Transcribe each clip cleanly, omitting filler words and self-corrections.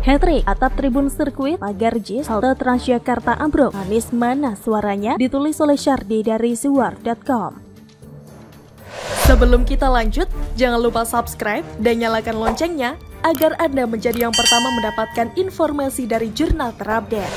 Hat-trick, atap tribun sirkuit, pagar JIS, halte Transjakarta ambruk. Anies mana suaranya? Ditulis oleh Syardi dari siwar.com. Sebelum kita lanjut, jangan lupa subscribe dan nyalakan loncengnya agar Anda menjadi yang pertama mendapatkan informasi dari jurnal terupdate.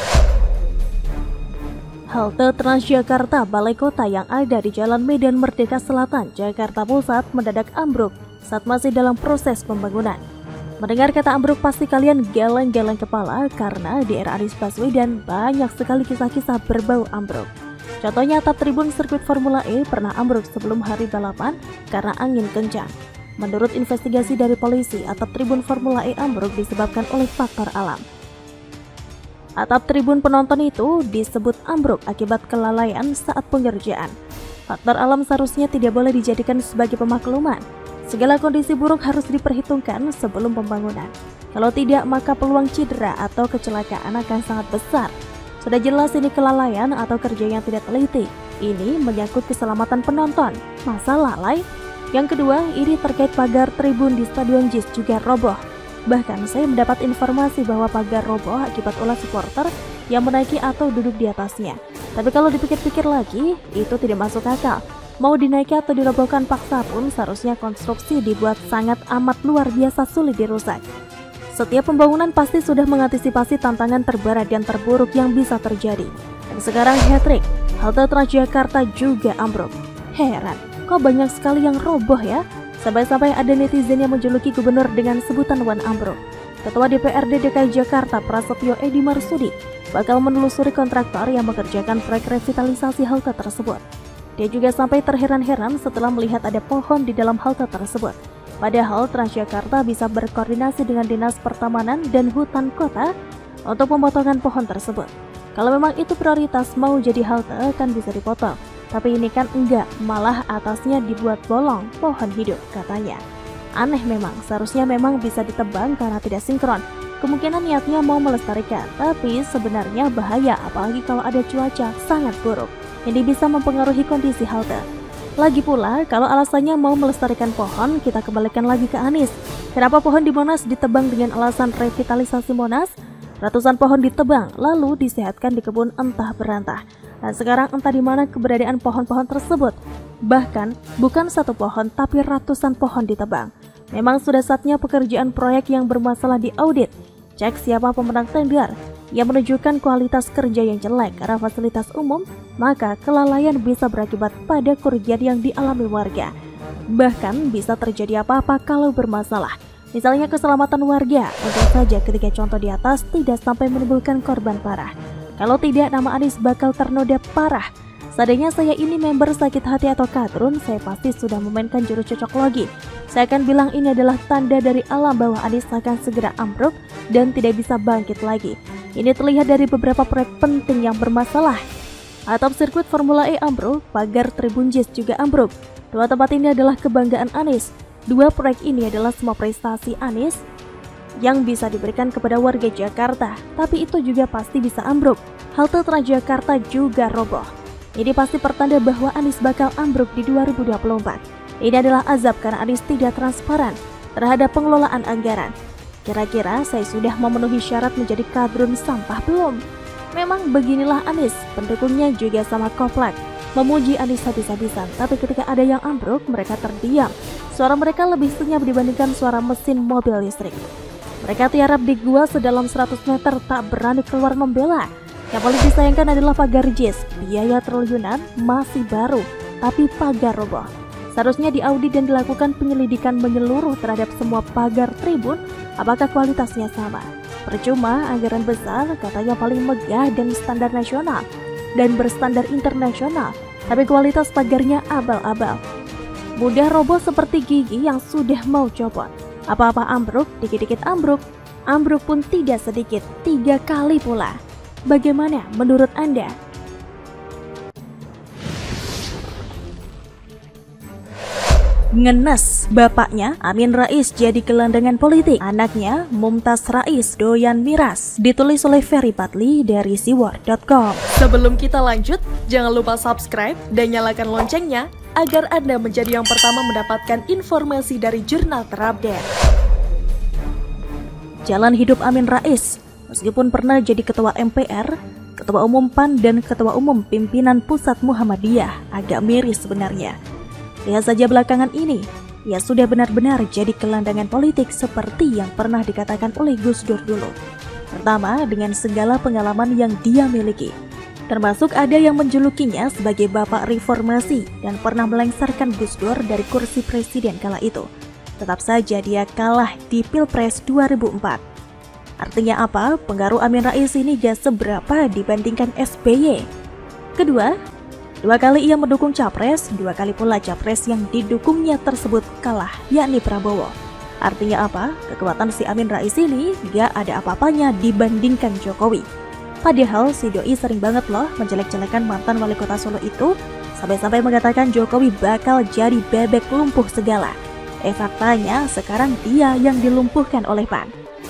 Halte Transjakarta Balai Kota yang ada di Jalan Medan Merdeka Selatan, Jakarta Pusat mendadak ambruk saat masih dalam proses pembangunan. Mendengar kata ambruk pasti kalian geleng-geleng kepala karena di era Anies Baswedan banyak sekali kisah-kisah berbau ambruk. Contohnya atap tribun sirkuit Formula E pernah ambruk sebelum hari balapan karena angin kencang. Menurut investigasi dari polisi, atap tribun Formula E ambruk disebabkan oleh faktor alam. Atap tribun penonton itu disebut ambruk akibat kelalaian saat pengerjaan. Faktor alam seharusnya tidak boleh dijadikan sebagai pemakluman. Segala kondisi buruk harus diperhitungkan sebelum pembangunan. Kalau tidak, maka peluang cedera atau kecelakaan akan sangat besar. Sudah jelas ini kelalaian atau kerja yang tidak teliti. Ini menyangkut keselamatan penonton. Masa lalai? Yang kedua, ini terkait pagar tribun di Stadion JIS juga roboh. Bahkan saya mendapat informasi bahwa pagar roboh akibat ulah supporter yang menaiki atau duduk di atasnya. Tapi kalau dipikir-pikir lagi, itu tidak masuk akal. Mau dinaiki atau dirobohkan paksa pun seharusnya konstruksi dibuat sangat amat luar biasa sulit dirusak. Setiap pembangunan pasti sudah mengantisipasi tantangan terberat dan terburuk yang bisa terjadi. Dan sekarang hat-trick, halte Transjakarta juga ambruk. Heran, kok banyak sekali yang roboh ya? Sampai-sampai ada netizen yang menjuluki gubernur dengan sebutan Wan Ambruk. Ketua DPRD DKI Jakarta Prasetyo Edi Marsudi bakal menelusuri kontraktor yang mengerjakan proyek revitalisasi halte tersebut. Dia juga sampai terheran-heran setelah melihat ada pohon di dalam halte tersebut. Padahal Transjakarta bisa berkoordinasi dengan Dinas Pertamanan dan Hutan Kota untuk pemotongan pohon tersebut. Kalau memang itu prioritas mau jadi halte kan bisa dipotong. Tapi ini kan enggak, malah atasnya dibuat bolong, pohon hidup katanya. Aneh memang, seharusnya memang bisa ditebang karena tidak sinkron. Kemungkinan niatnya mau melestarikan, tapi sebenarnya bahaya apalagi kalau ada cuaca sangat buruk. Ini bisa mempengaruhi kondisi halte. Lagi pula, kalau alasannya mau melestarikan pohon, kita kembalikan lagi ke Anies. Kenapa pohon di Monas ditebang dengan alasan revitalisasi Monas? Ratusan pohon ditebang, lalu disehatkan di kebun entah berantah. Dan sekarang entah di mana keberadaan pohon-pohon tersebut. Bahkan bukan satu pohon tapi ratusan pohon ditebang. Memang sudah saatnya pekerjaan proyek yang bermasalah diaudit. Cek siapa pemenang tender yang menunjukkan kualitas kerja yang jelek karena fasilitas umum, maka kelalaian bisa berakibat pada kerugian yang dialami warga. Bahkan bisa terjadi apa-apa kalau bermasalah. Misalnya keselamatan warga, untuk saja ketika contoh di atas tidak sampai menimbulkan korban parah. Kalau tidak, nama Anies bakal ternoda parah. Seandainya saya ini member sakit hati atau kadrun, saya pasti sudah memainkan jurus cocok logi. Saya akan bilang ini adalah tanda dari alam bahwa Anies akan segera ambruk dan tidak bisa bangkit lagi. Ini terlihat dari beberapa proyek penting yang bermasalah. Atap sirkuit Formula E ambruk, pagar tribun JIS juga ambruk. Dua tempat ini adalah kebanggaan Anies. Dua proyek ini adalah semua prestasi Anies yang bisa diberikan kepada warga Jakarta, tapi itu juga pasti bisa ambruk. Halte Transjakarta juga roboh. Ini pasti pertanda bahwa Anies bakal ambruk di 2024. Ini adalah azab karena Anies tidak transparan terhadap pengelolaan anggaran. Kira-kira saya sudah memenuhi syarat menjadi kadrun sampah belum? Memang beginilah Anies, pendukungnya juga sama koplak. Memuji Anies habis-habisan, tapi ketika ada yang ambruk, mereka terdiam. Suara mereka lebih senyap dibandingkan suara mesin mobil listrik. Mereka tiarap di gua sedalam 100 meter tak berani keluar membela. Yang paling disayangkan adalah pagar JIS. Biaya triliunan masih baru, tapi pagar roboh. Seharusnya diaudit dan dilakukan penyelidikan menyeluruh terhadap semua pagar tribun, apakah kualitasnya sama. Percuma anggaran besar katanya paling megah dan standar nasional dan berstandar internasional, tapi kualitas pagarnya abal-abal. Mudah roboh seperti gigi yang sudah mau copot. Apa-apa ambruk, dikit-dikit ambruk. Ambruk pun tidak sedikit, 3 kali pula. Bagaimana menurut Anda? Ngenes, bapaknya Amin Rais jadi gelandangan politik. Anaknya Mumtaz Rais doyan miras. Ditulis oleh Ferry Patli dari siwar.com. Sebelum kita lanjut, jangan lupa subscribe dan nyalakan loncengnya agar Anda menjadi yang pertama mendapatkan informasi dari jurnal terupdate. jalan hidup Amin Rais. Meskipun pernah jadi Ketua MPR, Ketua Umum PAN, dan Ketua Umum Pimpinan Pusat Muhammadiyah, agak miris sebenarnya. Lihat saja belakangan ini, ia sudah benar-benar jadi gelandangan politik seperti yang pernah dikatakan oleh Gus Dur dulu. Pertama, dengan segala pengalaman yang dia miliki. Termasuk ada yang menjulukinya sebagai Bapak Reformasi dan pernah melengsarkan Gus Dur dari kursi presiden kala itu. Tetap saja dia kalah di Pilpres 2004. Artinya apa? Pengaruh Amin Rais ini gak seberapa dibandingkan SBY. Kedua, 2 kali ia mendukung capres, 2 kali pula capres yang didukungnya tersebut kalah, yakni Prabowo. Artinya apa? Kekuatan si Amin Rais ini gak ada apa-apanya dibandingkan Jokowi. Padahal si Doi sering banget loh menjelek-jelekan mantan wali kota Solo itu, sampai-sampai mengatakan Jokowi bakal jadi bebek lumpuh segala. Faktanya sekarang dia yang dilumpuhkan oleh PAN.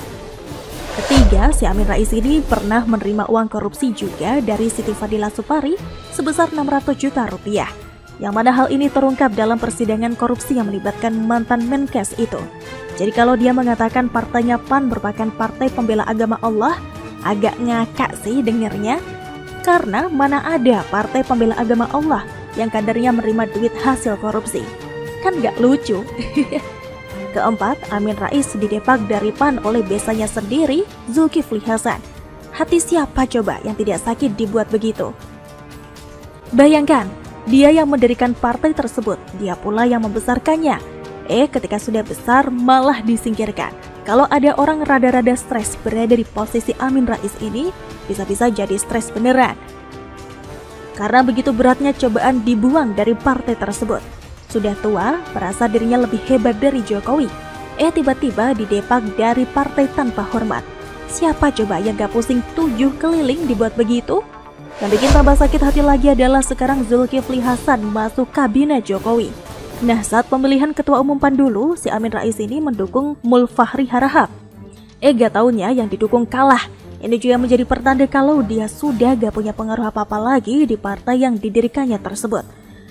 Ketiga, si Amin Rais ini pernah menerima uang korupsi juga dari Siti Fadila Supari sebesar 600 juta rupiah. Yang mana hal ini terungkap dalam persidangan korupsi yang melibatkan mantan Menkes itu. Jadi kalau dia mengatakan partainya PAN merupakan partai pembela agama Allah, agak ngakak sih dengernya. Karena mana ada partai pembela agama Allah yang kadernya menerima duit hasil korupsi. Kan gak lucu. Keempat, Amin Rais didepak dari PAN oleh besannya sendiri, Zulkifli Hasan. Hati siapa coba yang tidak sakit dibuat begitu? Bayangkan, dia yang mendirikan partai tersebut, dia pula yang membesarkannya. Ketika sudah besar malah disingkirkan. Kalau ada orang rada-rada stres berada di posisi Amin Rais ini, bisa-bisa jadi stres beneran. Karena begitu beratnya cobaan dibuang dari partai tersebut. Sudah tua, merasa dirinya lebih hebat dari Jokowi. Tiba-tiba didepak dari partai tanpa hormat. Siapa coba yang gak pusing 7 keliling dibuat begitu? Yang bikin tambah sakit hati lagi adalah sekarang Zulkifli Hasan masuk kabinet Jokowi. Nah, saat pemilihan Ketua Umum PAN dulu, si Amin Rais ini mendukung Mulfahri Harahap. Gak taunya yang didukung kalah. Ini juga menjadi pertanda kalau dia sudah gak punya pengaruh apa-apa lagi di partai yang didirikannya tersebut.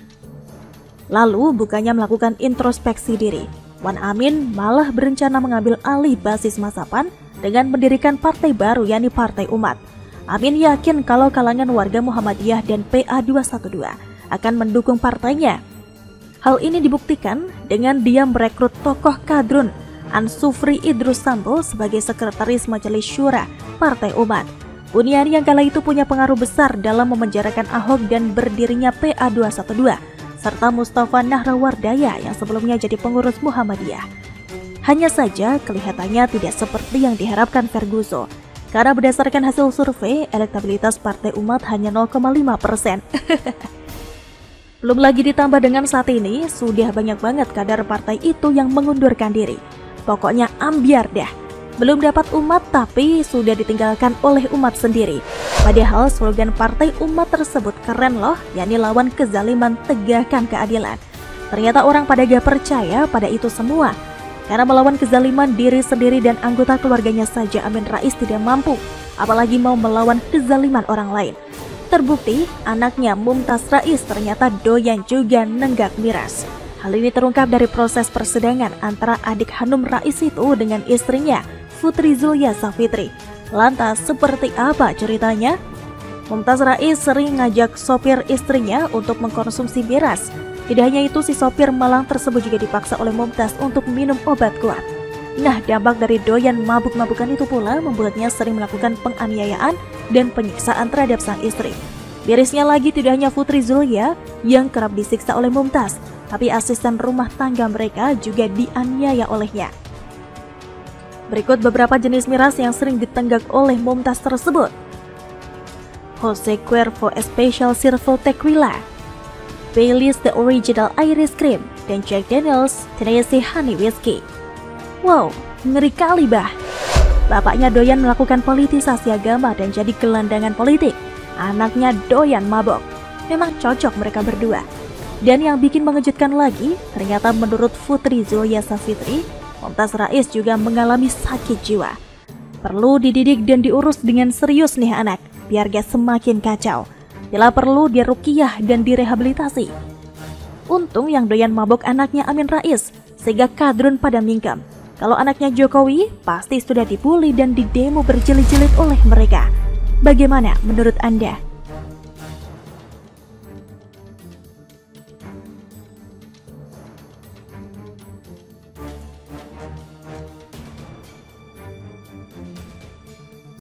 Lalu bukannya melakukan introspeksi diri, Wan Amin malah berencana mengambil alih basis masa PAN dengan mendirikan partai baru, yakni Partai Umat. Amin yakin kalau kalangan warga Muhammadiyah dan PA212 akan mendukung partainya. Hal ini dibuktikan dengan dia merekrut tokoh kadrun Ansufri Idrus Sambo sebagai sekretaris Majelis Syura Partai Umat. Buniani yang kala itu punya pengaruh besar dalam memenjarakan Ahok dan berdirinya PA212. Serta Mustafa Nahrawardaya yang sebelumnya jadi pengurus Muhammadiyah. Hanya saja kelihatannya tidak seperti yang diharapkan Ferguson. Karena berdasarkan hasil survei, elektabilitas Partai Umat hanya 0,5%. Belum lagi ditambah dengan saat ini, sudah banyak banget kader partai itu yang mengundurkan diri. Pokoknya ambiar dah. Belum dapat umat tapi sudah ditinggalkan oleh umat sendiri. Padahal slogan partai umat tersebut keren loh, yakni lawan kezaliman, tegakkan keadilan. Ternyata orang pada gak percaya pada itu semua. Karena melawan kezaliman diri sendiri dan anggota keluarganya saja Amin Rais tidak mampu, apalagi mau melawan kezaliman orang lain. Terbukti anaknya Mumtaz Rais ternyata doyan juga nenggak miras. Hal ini terungkap dari proses persidangan antara adik Hanum Rais itu dengan istrinya Putri Zulya Safitri. Lantas seperti apa ceritanya? Mumtaz Rais sering ngajak sopir istrinya untuk mengkonsumsi miras. Tidak hanya itu, si sopir malang tersebut juga dipaksa oleh Mumtaz untuk minum obat kuat. Nah, dampak dari doyan mabuk-mabukan itu pula membuatnya sering melakukan penganiayaan dan penyiksaan terhadap sang istri. Mirisnya lagi, tidak hanya Putri Zulya yang kerap disiksa oleh Mumtaz, tapi asisten rumah tangga mereka juga dianiaya olehnya. Berikut beberapa jenis miras yang sering ditenggak oleh Mumtaz tersebut. Jose Cuervo Special Circle Tequila, Baileys The Original Irish Cream, dan Jack Daniels Tennessee Honey Whiskey. Wow, ngeri kali bah. Bapaknya doyan melakukan politisasi agama dan jadi gelandangan politik. Anaknya doyan mabok. Memang cocok mereka berdua. Dan yang bikin mengejutkan lagi, ternyata menurut Putri Zulya Safitri, Mumtaz Rais juga mengalami sakit jiwa. Perlu dididik dan diurus dengan serius nih anak, biar gak semakin kacau. Bila perlu diruqyah dan direhabilitasi. Untung yang doyan mabok anaknya Amin Rais, sehingga kadrun pada mingkem. Kalau anaknya Jokowi, pasti sudah dibully dan didemo berjilid-jilid oleh mereka. Bagaimana menurut Anda?